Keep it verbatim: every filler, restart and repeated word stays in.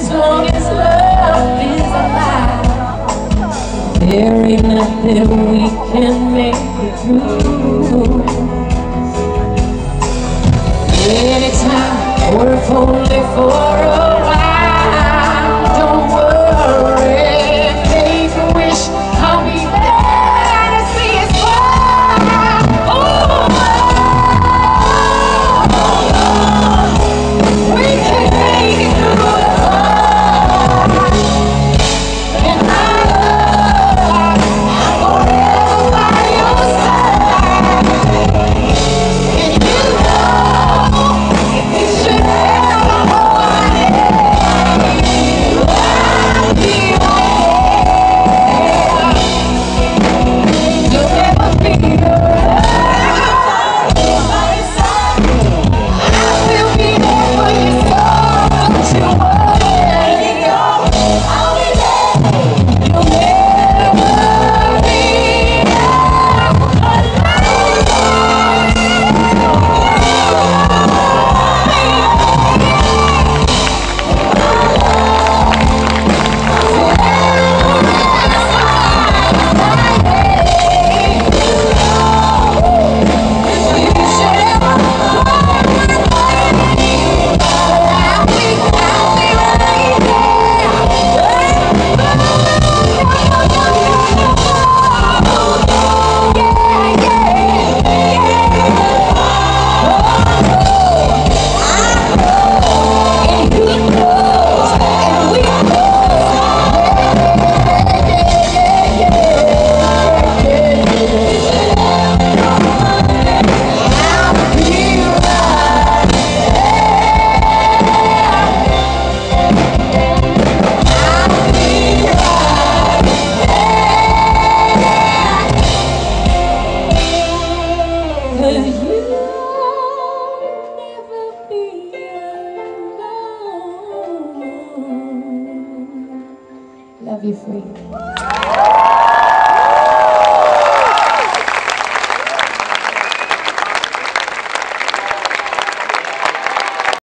long as love is alive, there ain't nothing we can make it through. Anytime, worth only for a while. Don't worry, make a wish, I'll be there to see it smile. Oh, we can make it through the hard. And I love, I'm forever by your side. And you know, if you should ever want it, I'll be right there. You'll never be alone. By your side, I will be there for you, so don't you worry. I'll be there. You'll never be Love you, free.